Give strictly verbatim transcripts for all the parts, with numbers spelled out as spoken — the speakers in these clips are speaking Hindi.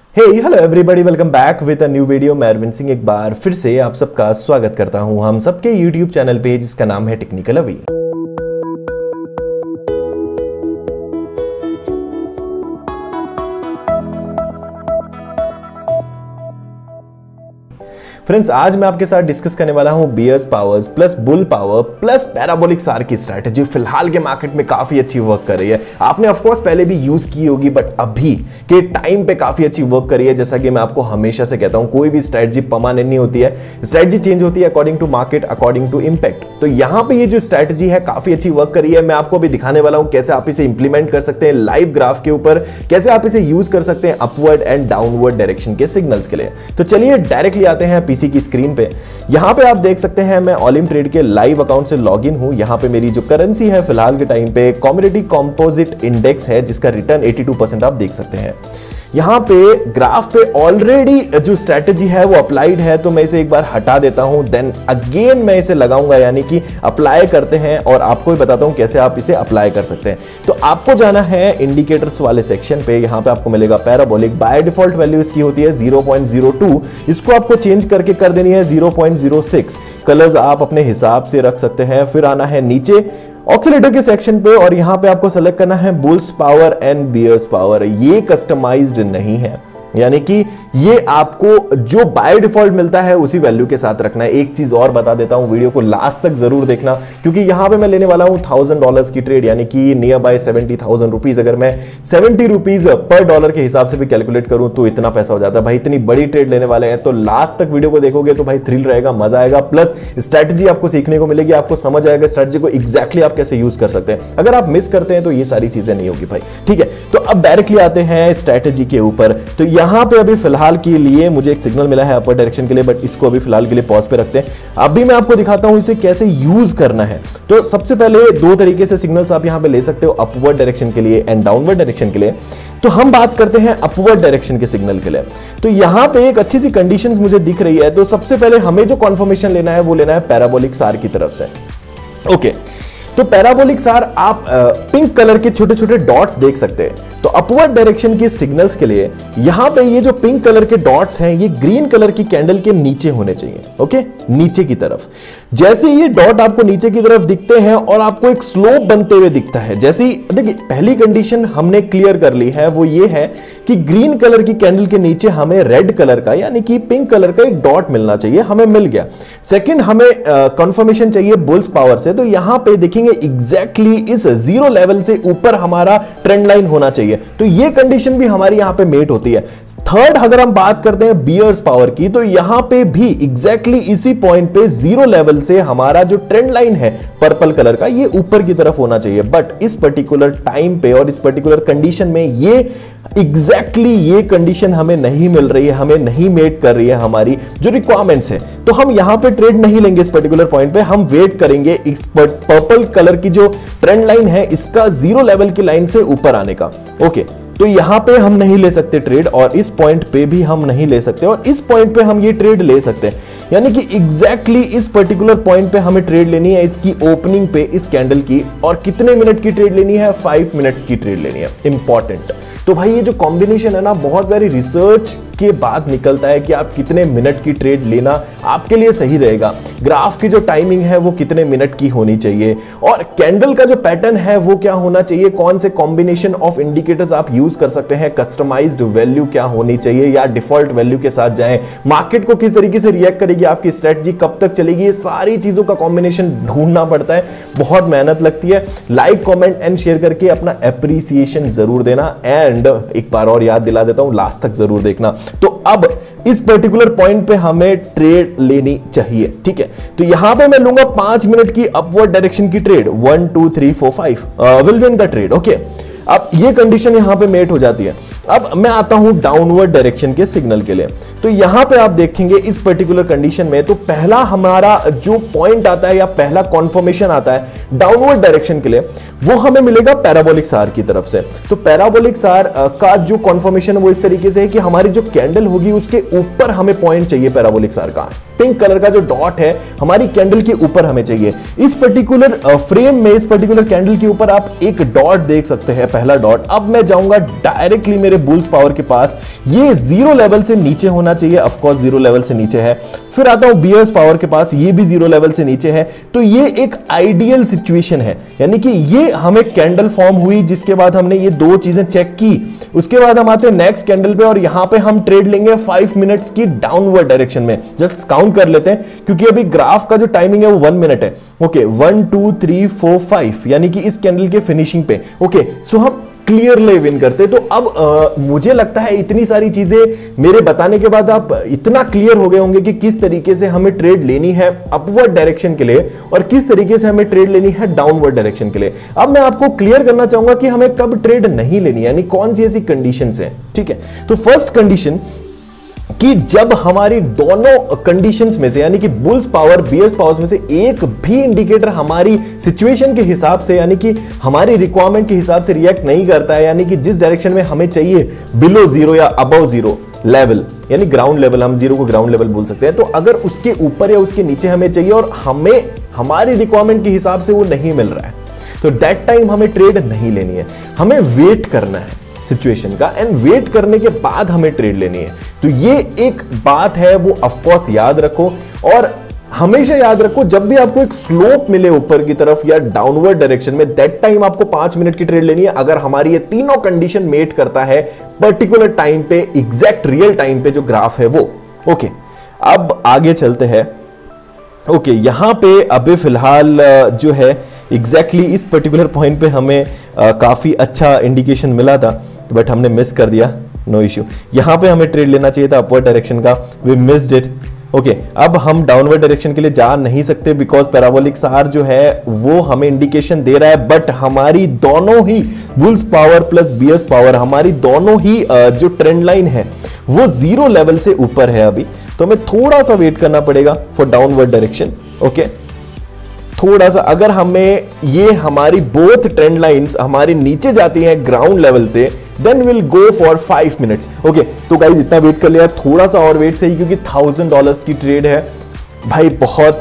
Hey hello everybody, welcome back with a new video. मैं अरविंद सिंह एक बार फिर से आप सबका स्वागत करता हूं हम सबके यूट्यूब चैनल पे जिसका नाम है टेक्निकल अवी। फ्रेंड्स, आज मैं आपके साथ डिस्कस करने वाला हूं bears powers plus bull power plus parabolic SAR की स्ट्रैटेजी। फिलहाल के मार्केट में काफी अच्छी वर्क कर रही है। आपने ऑफ कोर्स पहले भी यूज की होगी, बट अभी के टाइम पे काफी अच्छी वर्क कर रही है। जैसा कि मैं आपको हमेशा से कहता हूं, कोई भी स्ट्रैटेजी परमानेंट नहीं होती है, स्ट्रैटेजी चेंज होती है according to market, according to impact. तो यहां पर ये जो स्ट्रैटेजी है काफी अच्छी वर्क कर रही है। मैं आपको अभी दिखाने वाला हूं कैसे आप इसे इंप्लीमेंट कर सकते हैं लाइव ग्राफ के ऊपर, कैसे आप इसे यूज कर सकते हैं अपवर्ड एंड डाउनवर्ड डायरेक्शन के सिग्नल्स के लिए। तो चलिए डायरेक्टली आते हैं पीसी की स्क्रीन पे। यहां पे आप देख सकते हैं मैं ऑलिम ट्रेड के लाइव अकाउंट से लॉगिन हूं। यहां पे मेरी जो करेंसी है फिलहाल के टाइम पे कमोडिटी कंपोजिट इंडेक्स है, जिसका रिटर्न बयासी परसेंट आप देख सकते हैं। यहां पे ग्राफ पे ऑलरेडी जो स्ट्रैटेजी है वो अप्लाइड है, तो मैं इसे एक बार हटा देता हूं, देन अगेन मैं इसे लगाऊंगा, यानी कि अप्लाई करते हैं और आपको भी बताता हूं कैसे आप इसे अप्लाई कर सकते हैं। तो आपको जाना है इंडिकेटर्स वाले सेक्शन पे। यहां पे आपको मिलेगा पैराबोलिक। बाय डिफॉल्ट वैल्यू इसकी होती है ज़ीरो पॉइंट ज़ीरो टू, इसको आपको चेंज करके कर देनी है zero point zero six. Colours आप अपने हिसाब से रख सकते हैं। फिर आना है नीचे ऑक्सीलेटर के सेक्शन पे और यहां पे आपको सेलेक्ट करना है bulls power and bears power. ये कस्टमाइज्ड नहीं है, यानी कि ये आपको जो बाय डिफॉल्ट मिलता है उसी वैल्यू के साथ रखना है। एक चीज और बता देता हूं, वीडियो को लास्ट तक जरूर देखना, क्योंकि यहां पे मैं लेने वाला हूं थाउजेंड डॉलर्स की ट्रेड, यानी कि near by seventy thousand rupees. अगर मैं सेवेंटी रुपीज पर डॉलर के हिसाब से भी कैलकुलेट करूं तो इतना पैसा हो जाता है। भाई इतनी बड़ी ट्रेड लेने वाले हैं, तो लास्ट तक वीडियो को देखोगे तो भाई थ्रिल रहेगा, मजा आएगा, प्लस स्ट्रैटेजी आपको सीखने को मिलेगी, आपको समझ आएगा स्ट्रैटेजी को एग्जैक्टली आप कैसे यूज कर सकते हैं। अगर आप मिस करते हैं तो ये सारी चीजें नहीं होगी भाई, ठीक है। तो अब डायरेक्टली आते हैं स्ट्रैटेजी के ऊपर। तो यहां पे अभी फिलहाल के लिए मुझे एक सिग्नल मिला है अपर डायरेक्शन के लिए, बट इसको अभी फिलहाल के लिए पॉज पे रखते हैं। अभी मैं आपको दिखाता हूं इसे कैसे यूज करना है। तो सबसे पहले दो तरीके से सिग्नल्स आप यहां पे ले सकते हो, अपवर्ड डायरेक्शन के लिए एंड डाउनवर्ड डायरेक्शन के लिए। तो हम बात करते हैं अपवर्ड डायरेक्शन के सिग्नल के लिए। तो यहां पे एक अच्छी सी कंडीशंस मुझे दिख रही है। तो सबसे पहले हमें जो कॉन्फर्मेशन लेना है वो लेना है पैराबोलिक सार की तरफ से। ओके, तो पैराबोलिक सार आप पिंक कलर के छोटे छोटे डॉट्स देख सकते हैं। तो अपवर्ड डायरेक्शन के सिग्नल्स के लिए यहां पे ये जो पिंक कलर के डॉट्स हैं ये ग्रीन कलर की कैंडल के नीचे होने चाहिए। ओके, नीचे की तरफ। जैसे ये डॉट आपको नीचे की तरफ दिखते हैं और आपको एक स्लोप बनते हुए दिखता है, जैसे देखिए पहली कंडीशन हमने क्लियर कर ली है, वो ये है कि ग्रीन कलर की कैंडल के नीचे हमें रेड कलर का यानी कि पिंक कलर का एक डॉट मिलना चाहिए, हमें मिल गया। सेकंड, हमें कंफर्मेशन चाहिए बुल्स पावर से। तो यहां पे देखेंगे एग्जैक्टली इस जीरो लेवल से ऊपर हमारा ट्रेंड लाइन होना चाहिए। तो ये कंडीशन भी हमारी यहां पे मेट होती है। थर्ड, अगर हम बात करते हैं बियर्स पावर की, तो यहां पे भी एग्जैक्टली इसी पॉइंट पे जीरो लेवल से हमारा जो ट्रेंड लाइन है पर्पल कलर का ये ऊपर की तरफ होना चाहिए। बट इस पर्टिकुलर टाइम पे और इस पर्टिकुलर कंडीशन में ये एग्जैक्टली ये कंडीशन हमें नहीं मिल रही है, हमें नहीं मेट कर रही है हमारी जो रिक्वायरमेंट्स है। तो हम यहां पे ट्रेड नहीं लेंगे इस पर्टिकुलर पॉइंट पे, हम वेट करेंगे इस पर्पल कलर की जो ट्रेंड लाइन है इसका जीरो लेवल की लाइन से ऊपर आने का। ओके, तो यहां पे हम नहीं ले सकते ट्रेड और इस पॉइंट पे भी हम नहीं ले सकते और इस पॉइंट पे हम ये ट्रेड ले सकते हैं, यानी कि एग्जैक्टली इस पर्टिकुलर पॉइंट पे हमें ट्रेड लेनी है इसकी ओपनिंग पे इस कैंडल की। और कितने मिनट की ट्रेड लेनी है? फाइव मिनट्स की ट्रेड लेनी है। इंपॉर्टेंट। तो भाई ये जो कॉम्बिनेशन है ना, बहुत सारी रिसर्च के बाद निकलता है कि आप कितने मिनट की ट्रेड लेना आपके लिए सही रहेगा। ग्राफ की जो टाइमिंग है वो कितने मिनट की होनी चाहिए और कैंडल का जो पैटर्न है वो क्या होना चाहिए, कौन से कॉम्बिनेशन ऑफ इंडिकेटर्स आप यूज कर सकते हैं, कस्टमाइज्ड वैल्यू क्या होनी चाहिए या डिफॉल्ट वैल्यू के साथ जाएं, मार्केट को किस तरीके से रिएक्ट करेगी, आपकी स्ट्रेटजी कब तक चलेगी, ये सारी चीजों का कॉम्बिनेशन ढूंढना पड़ता है, बहुत मेहनत लगती है। लाइक कॉमेंट एंड शेयर करके अपना एप्रिसिएशन जरूर देना एंड एक बार और याद दिला देता हूं, लास्ट तक जरूर देखना। तो अब इस पर्टिकुलर पॉइंट पे हमें ट्रेड लेनी चाहिए, ठीक है। तो यहां पे मैं लूंगा पांच मिनट की अपवर्ड डायरेक्शन की trade, one two three four five, will win the trade. Okay, अब ये कंडीशन यहां पे मेट हो जाती है। अब मैं आता हूं डाउनवर्ड डायरेक्शन के सिग्नल के लिए। तो यहां पे आप देखेंगे इस पर्टिकुलर कंडीशन में, तो पहला हमारा जो पॉइंट आता है या पहला कॉन्फर्मेशन आता है डाउनवर्ड डायरेक्शन के लिए, वो हमें मिलेगा पैराबोलिक सार की तरफ से। तो पैराबोलिक सार का जो कॉन्फर्मेशन है वो इस तरीके से है कि हमारी जो कैंडल होगी उसके ऊपर हमें पॉइंट चाहिए पैराबोलिक सार का। पिंक कलर का जो डॉट है हमारी कैंडल के ऊपर हमें चाहिए। इस पर्टिकुलर फ्रेम में, इस पर्टिकुलर कैंडल के ऊपर आप एक डॉट देख सकते हैं, पहला डॉट। अब मैं जाऊंगा डायरेक्टली मेरे बुल्स पावर के पास, ये जीरो लेवल से नीचे होना चाहिए, ऑफ कोर्स जीरो लेवल से नीचे है। फिर आता हूं बियर्स पावर के पास, ये भी जीरो लेवल से नीचे है। तो ये एक आइडियल सिचुएशन है, यानी कि ये हमें कैंडल फॉर्म हुई, जिसके बाद हमने ये दो चीजें चेक की। उसके बाद हम आते हैं नेक्स्ट कैंडल पे और यहां पे हम ट्रेड लेंगे फाइव मिनट्स की डाउनवर्ड डायरेक्शन में। जस्ट काउंट कर लेते हैं क्योंकि अभी ग्राफ का जो टाइमिंग है वो वन मिनट है। Okay, one two three four five, यानी कि इस कैंडल के फिनिशिंग पे। ओके, सो हम क्लियरली विन करते। तो अब आ, मुझे लगता है इतनी सारी चीजें मेरे बताने के बाद आप इतना क्लियर हो गए होंगे कि किस तरीके से हमें ट्रेड लेनी है अपवर्ड डायरेक्शन के लिए और किस तरीके से हमें ट्रेड लेनी है डाउनवर्ड डायरेक्शन के लिए। अब मैं आपको क्लियर करना चाहूंगा कि हमें कब ट्रेड नहीं लेनी, यानी कौन सी ऐसी कंडीशंस हैं। ठीक है, तो फर्स्ट कंडीशन कि जब हमारी दोनों कंडीशंस में से, यानी कि बुल्स पावर बियर्स पावर्स में से एक भी इंडिकेटर हमारी सिचुएशन के हिसाब से, यानी कि हमारी रिक्वायरमेंट के हिसाब से रिएक्ट नहीं करता है, यानी कि जिस डायरेक्शन में हमें चाहिए बिलो जीरो या अबव जीरो लेवल, यानी ग्राउंड लेवल, हम जीरो को ग्राउंड लेवल बोल सकते हैं। तो अगर उसके ऊपर या उसके नीचे हमें चाहिए और हमें हमारी रिक्वायरमेंट के हिसाब से वो नहीं मिल रहा है, तो दैट टाइम हमें ट्रेड नहीं लेनी है, हमें वेट करना है सिचुएशन का, एंड वेट करने के बाद हमें ट्रेड लेनी है। तो ये एक बात है, वो ऑफ कोर्स याद रखो। और हमेशा याद रखो, जब भी आपको एक स्लोप मिले ऊपर की तरफ या डाउनवर्ड डायरेक्शन में, दैट टाइम आपको पांच मिनट की ट्रेड लेनी है, अगर हमारी ये तीनों कंडीशन मेट करता है पर्टिकुलर टाइम पे, एग्जैक्ट रियल टाइम पे जो ग्राफ है वो। ओके, अब आगे चलते हैं। ओके, यहां पे अभी फिलहाल जो है एग्जैक्टली इस पर्टिकुलर पॉइंट पे हमें आ, काफी अच्छा इंडिकेशन मिला था, बट हमने मिस कर दिया, नो इश्यू। यहां पे हमें ट्रेड लेना चाहिए था अपवर्ड डायरेक्शन का, वी मिस्ड इट। ओके, अब हम डाउनवर्ड डायरेक्शन के लिए जा नहीं सकते बिकॉज पैराबोलिक सार जो है वो हमें इंडिकेशन दे रहा है, बट हमारी दोनों ही bulls power plus bears power, हमारी दोनों ही जो ट्रेंड लाइन है वो जीरो लेवल से ऊपर है अभी। तो हमें थोड़ा सा वेट करना पड़ेगा फॉर डाउनवर्ड डायरेक्शन। ओके, थोड़ा सा, अगर हमें ये हमारी बोथ ट्रेंड लाइंस हमारे नीचे जाती हैं ग्राउंड लेवल से, then will go for five minutes. Okay, तो गाइस इतना वेट कर लिया, थोड़ा सा और वेट सही, क्योंकि थाउजेंड डॉलर्स की ट्रेड है भाई, बहुत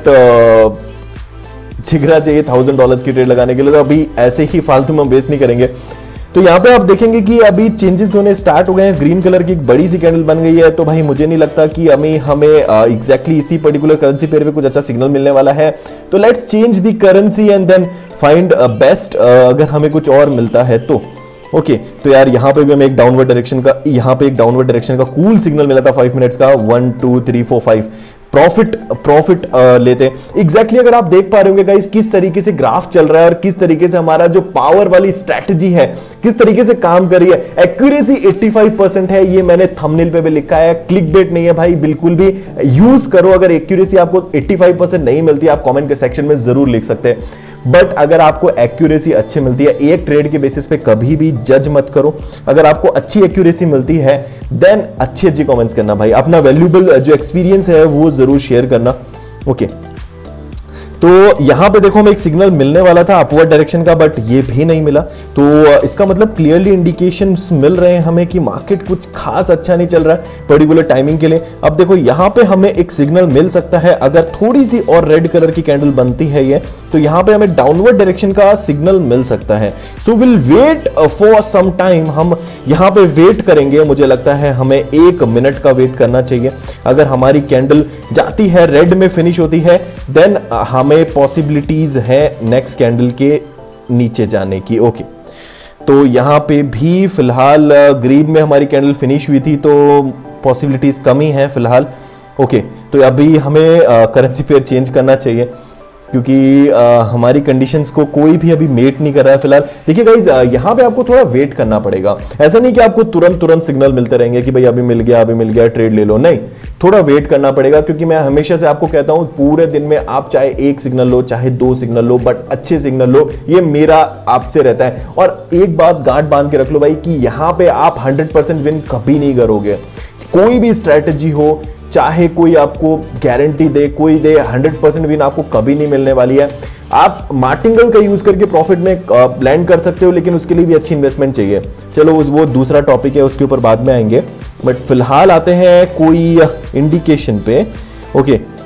जिगरा चाहिए थाउजेंड डॉलर्स की ट्रेड लगाने के लिए। तो अभी ऐसे ही फालतू में हम वेस्ट नहीं करेंगे। तो यहां पे आप देखेंगे कि अभी चेंजेस होने स्टार्ट हो गए हैं, ग्रीन कलर की एक बड़ी सी कैंडल बन गई है। तो भाई मुझे नहीं लगता कि हमें हमें एग्जैक्टली uh, इसी पर्टिकुलर करेंसी पेयर पे कुछ अच्छा सिग्नल मिलने वाला है। तो let's change the currency and then find best, अगर हमें कुछ और मिलता है तो। ओके okay, तो यार यहाँ पे भी हमें एक डाउनवर्ड डायरेक्शन का, यहाँ पे एक डाउनवर्ड डायरेक्शन का कूल सिग्नल मिला था फाइव मिनट्स का, one two three four five profit profit लेते हैं। एग्जैक्टली अगर आप देख पा रहे होंगे गाइस किस तरीके से ग्राफ चल रहा है और किस तरीके से हमारा जो पावर वाली स्ट्रैटेजी है किस तरीके से काम कर रही है। एक्यूरेसी पचासी परसेंट है, ये मैंने थंबनेल पे भी लिखा है, क्लिक बेट नहीं है भाई, बिल्कुल भी यूज करो। अगर एक्यूरेसी आपको पचासी परसेंट नहीं मिलती आप कमेंट के सेक्शन में जरूर लिख सकते हैं, बट अगर आपको एक्यूरेसी अच्छी मिलती है, एक ट्रेड के बेसिस पे कभी भी जज मत करो। अगर आपको अच्छी एक्यूरेसी मिलती है देन अच्छी अच्छी कमेंट्स करना भाई, अपना वैल्यूएबल जो एक्सपीरियंस है वो जरूर शेयर करना। Okay okay. तो यहां पे देखो हमें एक सिग्नल मिलने वाला था अपवर्ड डायरेक्शन का, बट ये भी नहीं मिला। तो इसका मतलब क्लियरली इंडिकेशंस मिल रहे हैं हमें कि मार्केट कुछ खास अच्छा नहीं चल रहा है पर्टिकुलर टाइमिंग के लिए। अब देखो यहां पे हमें एक सिग्नल मिल सकता है, अगर थोड़ी सी और रेड कलर की कैंडल बनती है ये, तो यहां पे हमें डाउनवर्ड डायरेक्शन का सिग्नल मिल सकता है। So will wait for some time, हम यहां पे वेट करेंगे। मुझे लगता है हमें एक मिनट का वेट करना चाहिए। अगर हमारी कैंडल जाती है रेड में फिनिश होती है देन हम हमें पॉसिबिलिटीज है नेक्स्ट कैंडल के नीचे जाने की। ओके, तो यहां पे भी फिलहाल ग्रीन में हमारी कैंडल फिनिश हुई थी, तो पॉसिबिलिटीज कम ही है फिलहाल। ओके, तो अभी हमें करेंसी पेयर चेंज करना चाहिए क्योंकि आ, हमारी कंडीशंस को कोई भी अभी मेट नहीं कर रहा है फिलहाल। देखिए गाइज यहाँ पे आपको थोड़ा वेट करना पड़ेगा, ऐसा नहीं कि आपको तुरंत तुरंत सिग्नल मिलते रहेंगे कि भाई अभी मिल गया अभी मिल गया ट्रेड ले लो, नहीं, थोड़ा वेट करना पड़ेगा। क्योंकि मैं हमेशा से आपको कहता हूं पूरे दिन में आप चाहे एक सिग्नल लो चाहे दो सिग्नल लो, बट अच्छे सिग्नल लो, ये मेरा आपसे रहता है। और एक बात गांठ बांध के रख लो भाई कि यहाँ पे आप हंड्रेड परसेंट विन कभी नहीं करोगे। कोई भी स्ट्रेटेजी हो, चाहे कोई आपको गारंटी दे कोई दे, हंड्रेड परसेंट विन आपको कभी नहीं मिलने वाली है। आप मार्टिंगल का यूज करके प्रॉफिट में लैंड कर सकते हो, लेकिन उसके लिए भी अच्छी इन्वेस्टमेंट चाहिए। चलो उस वो दूसरा टॉपिक है, उसके ऊपर बाद में आएंगे, बट फिलहाल आते हैं कोई इंडिकेशन पे। ओके,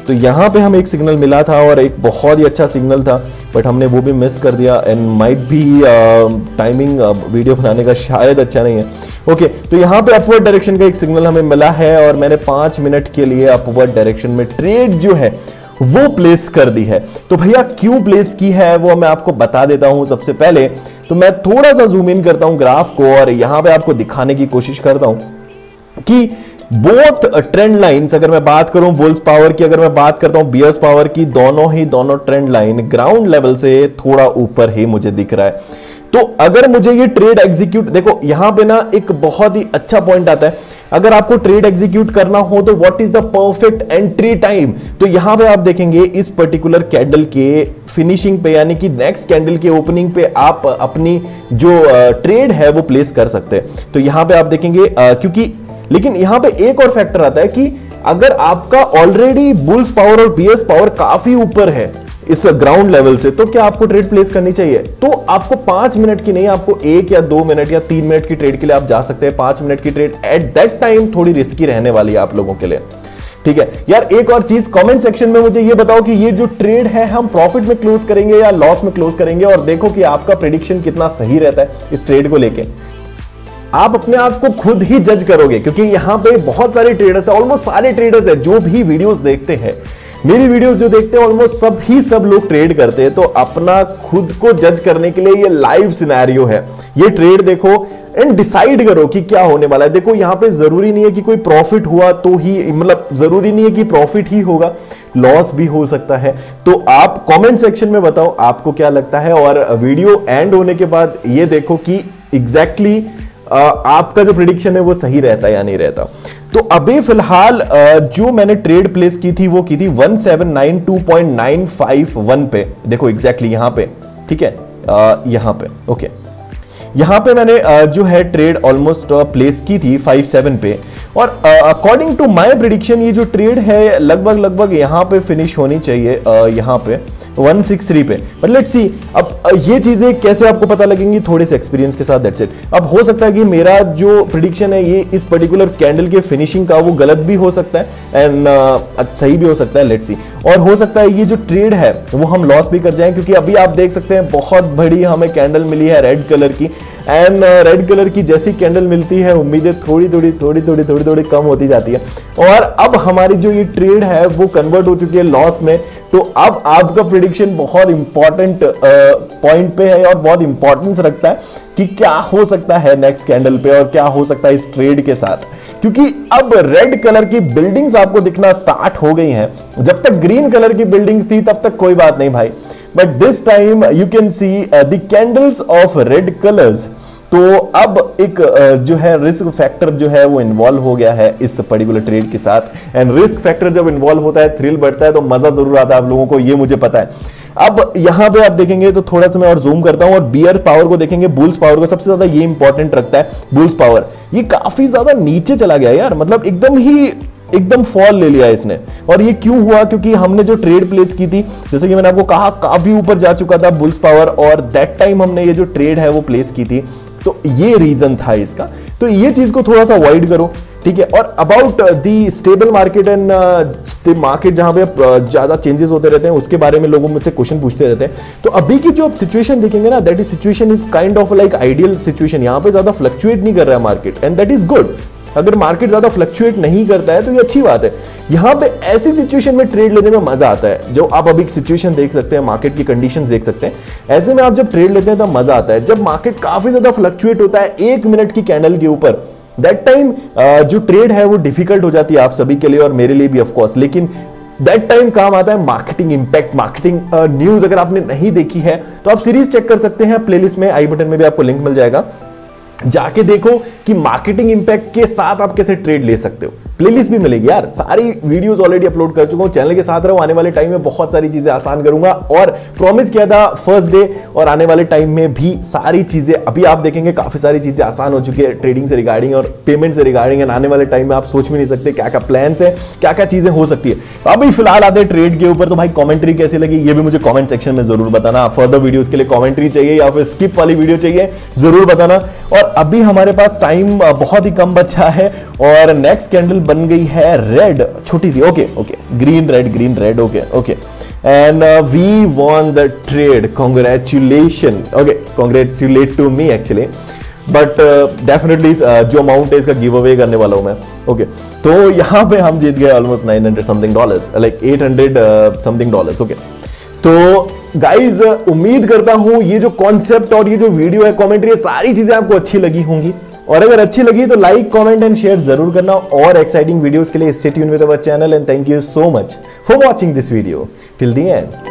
तो यहाँ पे हमें एक सिग्नल मिला था और एक बहुत ही अच्छा सिग्नल था, बट हमने वो भी मिस कर दिया एंड माइट भी टाइमिंग वीडियो बनाने का शायद अच्छा नहीं है। ओके okay, तो यहाँ पे अपवर्ड डायरेक्शन का एक सिग्नल हमें मिला है और मैंने पांच मिनट के लिए अपवर्ड डायरेक्शन में ट्रेड जो है वो प्लेस कर दी है। तो भैया क्यों प्लेस की है वो मैं आपको बता देता हूं। सबसे पहले तो मैं थोड़ा सा जूम इन करता हूं ग्राफ को और यहां पे आपको दिखाने की कोशिश करता हूं कि बोथ ट्रेंड लाइंस, अगर मैं बात करूं बुल्स पावर की, अगर मैं बात करता हूं बियर्स पावर की, दोनों ही दोनों ट्रेंड लाइन ग्राउंड लेवल से थोड़ा ऊपर ही मुझे दिख रहा है। तो अगर मुझे ये ट्रेड एग्जीक्यूट, देखो यहां पे ना एक बहुत ही अच्छा पॉइंट आता है, अगर आपको ट्रेड एग्जीक्यूट करना हो तो what is the perfect entry time. तो यहां पे आप देखेंगे इस पर्टिकुलर कैंडल के फिनिशिंग पे यानी कि नेक्स्ट कैंडल के ओपनिंग पे आप अपनी जो ट्रेड है वो प्लेस कर सकते हैं। तो यहां पे आप देखेंगे क्योंकि, लेकिन यहां पे एक और फैक्टर आता है कि अगर आपका ऑलरेडी बुल्स पावर और बियर्स पावर काफी ऊपर है इस ग्राउंड लेवल से, तो क्या आपको ट्रेड प्लेस करनी चाहिए? तो आपको पांच मिनट की नहीं, आपको एक या दो मिनट या तीन मिनट की ट्रेड के लिए आप जा सकते हैं। पांच मिनट की ट्रेड एट दैट टाइम थोड़ी रिस्की रहने वाली है आप लोगों के लिए, ठीक है यार। एक और चीज कमेंट सेक्शन में मुझे ये बताओ कि ये जो ट्रेड है हम प्रॉफिट में क्लोज करेंगे या लॉस में क्लोज करेंगे, और देखो कि आपका प्रेडिक्शन कितना सही रहता है इस ट्रेड को लेके। आप अपने आप को खुद ही जज करोगे क्योंकि यहां पे बहुत सारे ट्रेडर्स है, ऑलमोस्ट सारे ट्रेडर्स है जो भी वीडियोस देखते हैं, मेरी वीडियोस जो देखते हैं ऑलमोस्ट सब ही सब लोग ट्रेड करते हैं। तो अपना खुद को जज करने के लिए ये लाइव सिनेरियो है, ये ट्रेड देखो एंड डिसाइड करो कि क्या होने वाला है। देखो यहां पे जरूरी नहीं है कि कोई प्रॉफिट हुआ तो ही, मतलब जरूरी नहीं है कि प्रॉफिट ही होगा, लॉस भी हो सकता है। तो आप कमेंट सेक्शन में बताओ आपको क्या लगता है, और वीडियो एंड होने के बाद ये देखो कि एग्जैक्टली exactly आपका जो प्रेडिक्शन है वो सही रहता है या नहीं रहता। तो अभी फिलहाल जो मैंने ट्रेड प्लेस की थी वो की थी one seven nine two point nine five one पे, देखो एग्जैक्टली exactly यहां पे, ठीक है यहां पे। ओके यहां पे मैंने जो है ट्रेड ऑलमोस्ट प्लेस की थी फाइव सेवन पे, और अकॉर्डिंग टू माय प्रेडिक्शन ये जो ट्रेड है लगभग लगभग यहां पे फिनिश होनी चाहिए, यहां पे वन सिक्स थ्री पे। बट लेट्स सी अब ये चीजें कैसे आपको पता लगेंगी, थोड़े से एक्सपीरियंस के साथ, दैट्स इट। अब हो सकता है कि मेरा जो प्रेडिक्शन है ये इस पर्टिकुलर कैंडल के फिनिशिंग का वो गलत भी हो सकता है एंड uh, सही भी हो सकता है, लेट्स सी। और हो सकता है ये जो ट्रेड है वो हम लॉस भी कर जाएं, क्योंकि अभी आप देख सकते हैं बहुत बड़ी हमें कैंडल मिली है रेड कलर की, एंड रेड कलर की जैसी कैंडल मिलती है उम्मीदें थोड़ी थोड़ी थोड़ी थोड़ी थोड़ी थोड़ी कम होती जाती है, और अब हमारी जो ये ट्रेड है वो कन्वर्ट हो चुकी है लॉस में। तो अब आपका प्रेडिक्शन बहुत इंपॉर्टेंट पॉइंट पे है और बहुत इंपॉर्टेंस रखता है कि क्या हो सकता है नेक्स्ट कैंडल पे और क्या हो सकता है इस ट्रेड के साथ, क्योंकि अब रेड कलर की बिल्डिंग्स आपको दिखना स्टार्ट हो गई हैं। जब तक ग्रीन कलर की बिल्डिंग्स थी तब तक कोई बात नहीं भाई, but this time you can see the candles of red colours. तो अब एक जो है रिस्क फैक्टर जो है वो इन्वॉल्व हो गया है इस पर्टिकुलर ट्रेड के साथ, एंड रिस्क फैक्टर जब इन्वॉल्व होता है थ्रिल बढ़ता है तो मजा जरूर आता है आप लोगों को, ये मुझे पता है। अब यहां पे आप देखेंगे तो थोड़ा सा मैं और जूम करता हूं और बियर पावर को देखेंगे, बुल्स पावर को सबसे ज्यादा ये इंपॉर्टेंट रखता है। बुल्स पावर ये काफी ज्यादा नीचे चला गया यार, मतलब एकदम ही एकदम फॉल ले लिया इसने। और ये क्यों हुआ, क्योंकि हमने जो ट्रेड प्लेस की थी जैसे कि मैंने आपको कहा काफी ऊपर जा चुका था बुल्स पावर, और दैट टाइम हमने ये जो ट्रेड है वो प्लेस की थी, तो ये रीजन था इसका। तो ये चीज को थोड़ा सा अवॉइड करो, ठीक है। और about the stable market and the market जहां पे ज्यादा चेंजेस होते रहते हैं उसके बारे में लोगों मुझसे क्वेश्चन पूछते रहते हैं। तो अभी की जो सिचुएशन देखेंगे ना, that is situation is kind of like ideal situation. यहां पे ज्यादा फ्लक्चुएट नहीं कर रहा है market, and that is good. अगर मार्केट ज्यादा फ्लक्चुएट नहीं करता है तो ये अच्छी बात है। यहां पे ऐसी सिचुएशन में ट्रेड लेने में मजा आता है, जो आप अभी सिचुएशन देख सकते हैं, मार्केट की कंडीशंस देख सकते हैं, ऐसे में आप जब ट्रेड लेते हैं तब मजा आता है। जब मार्केट काफी ज्यादा फ्लक्चुएट होता है एक मिनट की कैंडल के ऊपर, दैट टाइम जो ट्रेड है वो डिफिकल्ट हो जाती है आप सभी के लिए और मेरे लिए भी ऑफ कोर्स। लेकिन दैट टाइम काम आता है मार्केटिंग इंपैक्ट, मार्केटिंग न्यूज। अगर आपने नहीं देखी है तो आप सीरीज चेक कर सकते हैं, प्लेलिस्ट में आई बटन में भी आपको लिंक मिल जाएगा, जाके देखो कि मार्केटिंग इंपैक्ट के साथ आप कैसे ट्रेड ले सकते हो। प्लेलिस्ट भी मिलेगी यार, सारी वीडियोस ऑलरेडी अपलोड कर चुका हूं, चैनल के साथ रहो। आने वाले टाइम में बहुत सारी चीजें आसान करूंगा, और प्रॉमिस किया था फर्स्ट डे और आने वाले टाइम में भी सारी चीजें, अभी आप देखेंगे काफी सारी चीजें आसान हो चुकी है ट्रेडिंग से रिगार्डिंग और पेमेंट से रिगार्डिंग, आने वाले टाइम में आप सोच भी नहीं सकते क्या क्या प्लान्स है, क्या क्या चीजें हो सकती है। अभी फिलहाल आते हैं ट्रेड के ऊपर, तो भाई कमेंट्री कैसी लगी ये भी मुझे कमेंट सेक्शन में जरूर बताना। फर्दर वीडियोस के लिए कमेंट्री चाहिए या फिर स्किप वाली वीडियो चाहिए जरूर बताना। और अभी हमारे पास टाइम बहुत ही कम बचा है और नेक्स्ट कैंडल बन गई है रेड, छोटी सी, okay okay, green red green red, okay okay, and we won the trade, congratulation, okay, congratulate to me actually, but definitely जो अमाउंट है इसका गिव अवे करने वाला हूं मैं, ओके okay. तो यहां पे हम जीत गए almost nine hundred something dollars, like eight hundred something dollars, okay. तो गाइज उम्मीद करता हूं ये जो कॉन्सेप्ट और ये जो वीडियो है, कमेंट्री, सारी चीजें आपको अच्छी लगी होंगी, और अगर अच्छी लगी तो लाइक कमेंट एंड शेयर जरूर करना, और एक्साइटिंग वीडियोस के लिए stay tune with our channel, and thank you so much for watching this video till the and.